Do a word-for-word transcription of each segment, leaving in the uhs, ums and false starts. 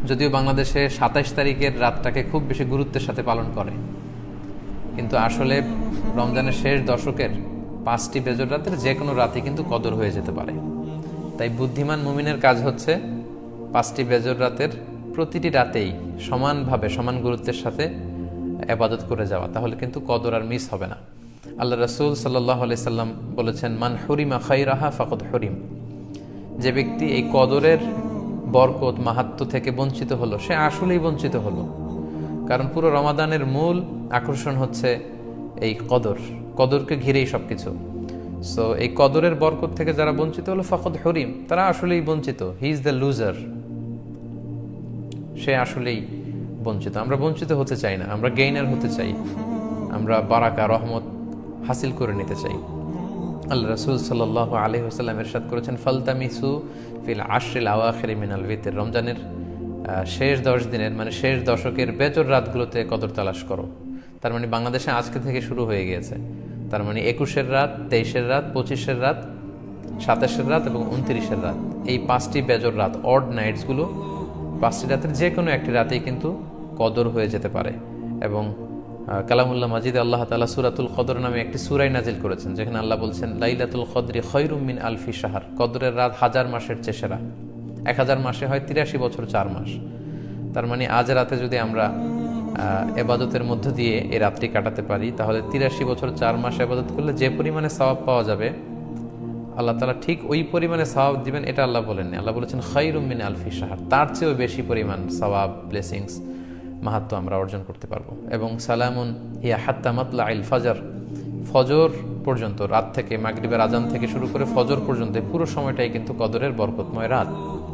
যদিও বাংলাদেশে সাতাইশ তারিখের রাতটাকে খুব বেশি গুরুত্বের সাথে পালন করে, কিন্তু আসলে রমজানের শেষ দশকের পাঁচটি বেজর রাতের যে কোনো রাতে কিন্তু কদর হয়ে যেতে পারে। তাই বুদ্ধিমান মুমিনের কাজ হচ্ছে পাঁচটি বেজর রাতের প্রতিটি রাতেই সমানভাবে সমান গুরুত্বের সাথে ইবাদত করে যাওয়া, তাহলে কিন্তু কদর আর মিস হবে না। আল্লাহ রাসূল সাল্লাল্লাহু আলাইহি সাল্লাম বলেছেন, মান হুরিমা খাইরাহা ফাকাদ হুরিম, যে ব্যক্তি এই কদরের বরকত মাহাত্ম্য থেকে বঞ্চিত হলো সে আসলেই বঞ্চিত হলো। কারণ পুরো রমাদানের মূল আকর্ষণ হচ্ছে এই কদর, কদরকে ঘিরেই সবকিছু। সো এই কদরের বরকত থেকে যারা বঞ্চিত হলো ফাকাদ হুরিম, তারা আসলেই বঞ্চিত। হি ইজ দ্য লুজার, সে আসলেই বঞ্চিত। আমরা বঞ্চিত হতে চাই না, আমরা গেইনার হতে চাই, আমরা বারাকা রহমত হাসিল করে নিতে চাই। আল্লাহ রাসূল সাল্লাল্লাহু আলাইহি ওয়াসাল্লাম ইরশাদ করেছেন, ফালতামিসু ফিল আশরিল আওয়াখির মিনাল ভিতর, রমজানের শেষ দশ দিনের মানে শেষ দশকের বেজর রাতগুলোতে কদর তালাশ করো। তার মানে বাংলাদেশে আজকে থেকে শুরু হয়ে গিয়েছে। তার মানে একুশের রাত, তেইশের রাত, পঁচিশের রাত, সাতাশের রাত এবং উনত্রিশের রাত, এই পাঁচটি বেজর রাত, অড নাইটসগুলো, পাঁচটি রাতের যে কোনো একটি রাতেই কিন্তু কদর হয়ে যেতে পারে। এবং কালামুল্লাহ মাজিদ আল্লাহ তাআলা সূরাতুল কদর নামে একটি সূরা নাজিল করেছেন, যেখানে আল্লাহ বলছেন, লাইলাতুল কদরি খায়রুম মিন আলফি শাহর, কদরের রাত হাজার মাসের চেয়ে সেরা। এক হাজার মাসে হয় তিরাশি বছর চার মাস। তার মানে আজ রাতে যদি আমরা এবাদতের মধ্য দিয়ে এই রাত্রি কাটাতে পারি, তাহলে তিরাশি বছর চার মাস এবাদত করলে যে পরিমাণে সওয়াব পাওয়া যাবে আল্লাহ তাআলা ঠিক ওই পরিমাণে সওয়াব দিবেন, এটা আল্লাহ বলেননি। আল্লাহ বলেছেন খায়রুম মিন আলফি শাহর, তার চেয়েও বেশি পরিমাণ সওয়াব, ব্লেসিংস, মাহাত্ম্য আমরা অর্জন করতে পারবো। এবং সালামুন হিয়া হাত্তা মাতলাইল ফাজর, ফজর পর্যন্ত, রাত থেকে মাগরিবের আজান থেকে শুরু করে ফজর পর্যন্ত পুরো সময়টাই কিন্তু কদরের বরকতময় রাত।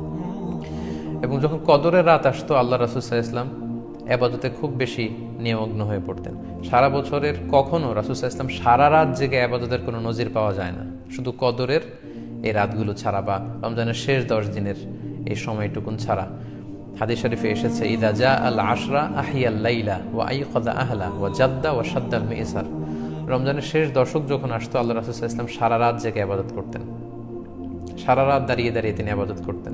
এবং যখন কদরের রাত আসতো, আল্লাহ রাসূল সাল্লাল্লাহু আলাইহি ওয়াসাল্লাম ইবাদতে খুব বেশি নিমগ্ন হয়ে পড়তেন। সারা বছরের কখনো রাসূল সাল্লাল্লাহু আলাইহি ওয়াসাল্লাম সারা রাত জেগে ইবাদতের কোনো নজির পাওয়া যায় না, শুধু কদরের এই রাতগুলো ছাড়া বা রমজানের শেষ দশ দিনের এই সময়টুকুন ছাড়া। হাদিস শরীফে এসেছে, ইদা জা আল আশরা আহিয়াল লাইলা ওয়া আইকাযা আহলা ওয়া জাদ্দা ওয়া শাদ্দাল মিইসার, রমজানের শেষ দশক যখন আসতো, আল্লাহ রাসূল সাল্লাল্লাহু আলাইহি ওয়াসাল্লাম সারা রাত জেগে ইবাদত করতেন, সারা রাত দাঁড়িয়ে দাঁড়িয়ে তিনি ইবাদত করতেন।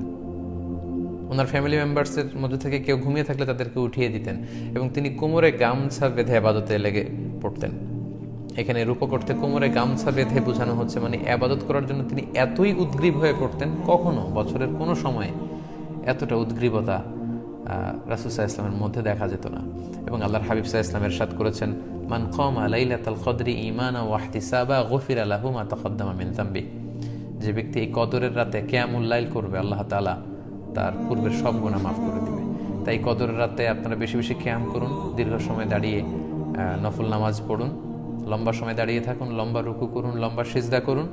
ওনার ফ্যামিলি মেম্বার্সের মধ্যে থেকে কেউ ঘুমিয়ে থাকলে তাদেরকে উঠিয়ে দিতেন এবং তিনি কোমরে গামছা বেঁধে ইবাদতে লেগে পড়তেন। এখানে রূপক অর্থে কোমরে গামছা বেঁধে বোঝানো হচ্ছে মানে ইবাদত করার জন্য তিনি এতই উদ্গ্রীব হয়ে পড়তেন, কখনো বছরের কোনো সময় এতটা উদ্গ্রীবতা রাসূল সাল্লাল্লাহু আলাইহি ওয়াসাল্লামের মধ্যে দেখা যেত না। এবং আল্লাহর হাবিব সাল্লাল্লাহু আলাইহি ওয়াসাল্লাম ইরশাদ করেছেন, মান কামা লাইলাতাল কদরি ঈমানান ওয়া ইহতিসাবা গুফিরা লাহু মা তাকদ্দামা মিন যামবি, যে ব্যক্তি এই কদরের রাতে কিয়ামুল লাইল করবে, আল্লাহ তাআলা তার পূর্বের সব গুনাহ মাফ করে দিবে। তাই কদরের রাতে আপনারা বেশি বেশি কিয়াম করুন, দীর্ঘ সময় দাঁড়িয়ে নফল নামাজ পড়ুন, লম্বা সময় দাঁড়িয়ে থাকুন, লম্বা রুকু করুন, লম্বা সিজদা করুন।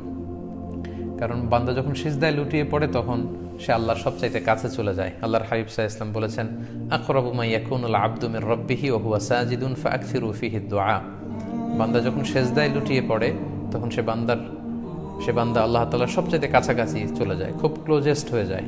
কারণ বান্দা যখন সিজদায় লুটিয়ে পড়ে তখন সে আল্লাহর সবচাইতে কাছে চলে যায়। আল্লাহর হাবিব সাল্লাল্লাহু আলাইহি ওয়াসাল্লাম বলেছেন, আকরাবু মা ইয়াকুনুল আবদু মির রাব্বিহি ওয়া হুয়া সাজিদুন ফাআকসিরু ফিহি দুআ, বান্দা যখন সিজদায় লুটিয়ে পড়ে তখন সে বান্দার সে বান্দা আল্লাহ তাআলার সবচাইতে কাছাকাছি চলে যায়, খুব ক্লোজেস্ট হয়ে যায়।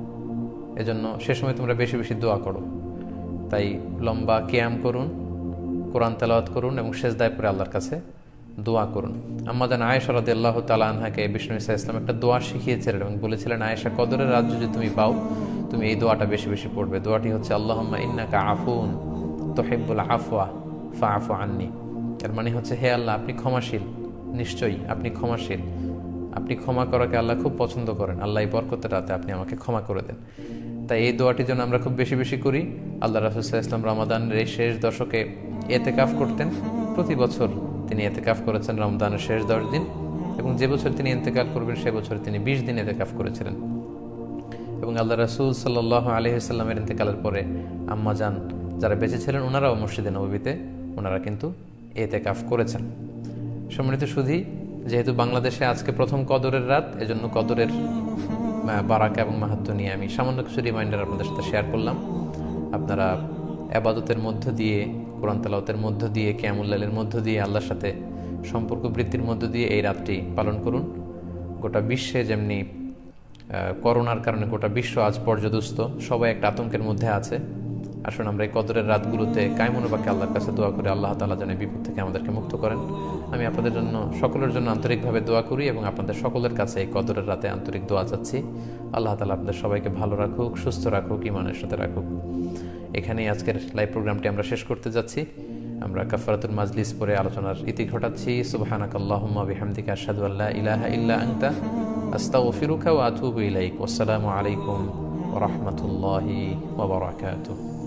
এজন্য সে সময় তোমরা বেশি বেশি দোয়া করো। তাই লম্বা কিয়াম করুন, কোরআন তেলাওয়াত করুন এবং সিজদায় পড়ে আল্লাহর কাছে দোয়া করুন। আম্মা জান আয়েশা রাদিয়াল্লাহু তাআলা আনহাকে বিষ্ণু ইসা ইসলাম একটা দোয়া শিখিয়েছিলেন এবং বলেছিলেন, আয়েশা, কদরের রাত যদি তুমি পাও তুমি এই দোয়াটা বেশি বেশি পড়বে। দোয়াটি হচ্ছে, আল্লাহুম্মা ইন্নাকা আফুন তুহিব্বুল আফওয়া ফাআফু আন্নি। এর মানে হচ্ছে, হে আল্লাহ, আপনি ক্ষমাশীল, নিশ্চয়ই আপনি ক্ষমাশীল, আপনি ক্ষমা করাকে আল্লাহ খুব পছন্দ করেন, আল্লাহ এই বরকতের রাতে আপনি আমাকে ক্ষমা করে দেন। তাই এই দোয়াটির জন্য আমরা খুব বেশি বেশি করি। আল্লাহ রাসূল সাল্লাল্লাহু আলাইহি ওয়াসাল্লাম রমাদানের এই শেষ দশকে ইতিকাফ করতেন। প্রতি বছর তিনি ইতিকাফ করেছেন রমজানের শেষ দশ দিন, এবং যে বছর তিনি ইন্তেকাল করবেন সে বছর তিনি বিশ দিন ইতিকাফ করেছিলেন। এবং আল্লাহ রাসূল সাল্লাল্লাহু আলাইহি ওয়াসাল্লামের ইন্তেকালের পরে আম্মা জান যারা বেঁচে ছিলেন ওনারাও মসজিদে নববীতে ওনারা কিন্তু ইতিকাফ করেছেন। সম্মানিত সুধী, যেহেতু বাংলাদেশে আজকে প্রথম কদরের রাত, এজন্য কদরের বারাকা এবং মাহাত্ম্য নিয়ে আমি সামান্য কিছু রিমাইন্ডার আপনাদের সাথে শেয়ার করলাম। আপনারা ইবাদতের মধ্য দিয়ে, কোরআন তেলাওয়াতের মধ্য দিয়ে, কিয়ামুল লাইলের মধ্য দিয়ে, আল্লাহর সাথে সম্পর্ক বৃদ্ধির মধ্য দিয়ে এই রাতটি পালন করুন। গোটা বিশ্বে যেমনি করোনার কারণে গোটা বিশ্ব আজ পর্যদুস্ত, সবাই একটা আতঙ্কের মধ্যে আছে। আসুন আমরা এই কদরের রাতগুলোতে কায়মনোবাক্যে আল্লাহর কাছে দোয়া করে আল্লাহ তাআলা যেন বিপদ থেকে আমাদেরকে মুক্ত করেন। আমি আপনাদের জন্য সকলের জন্য আন্তরিকভাবে দোয়া করি এবং আপনাদের সকলের কাছে এই কদরের রাতে আন্তরিক দোয়া চাচ্ছি। আল্লাহ তাআলা আপনাদের সবাইকে ভালো রাখুক, সুস্থ রাখুক, ঈমানের সাথে রাখুক। এখানেই আজকের লাইভ প্রোগ্রামটি আমরা শেষ করতে যাচ্ছি। আমরা কাফারাতুল মাজলিস পরে আলোচনার ইতি ঘটাচ্ছি। সুবহানাকাল্লাহুম্মা বিহামদিকা আশহাদু আল্লা ইলাহা ইল্লা আনতা আস্তাগফিরুকা ওয়া আতুবু ইলাইক। ওয়াসসালামু আলাইকুম ওয়া রাহমাতুল্লাহি ওয়া বারাকাতুহু।